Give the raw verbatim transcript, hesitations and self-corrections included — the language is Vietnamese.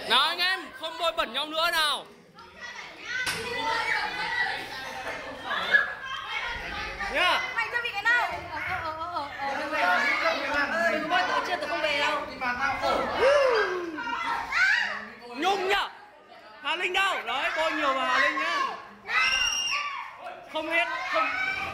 Nào anh em, không bôi bẩn nhau nữa nào. Nhá. Mày cho bị cái nào? Ờ ờ ờ ờ. Đừng có bôi tớ chưa, tớ không về đâu. Nhung nhá. Hà Linh đâu? Đấy, bôi nhiều vào Hà Linh nhá. Không hết, không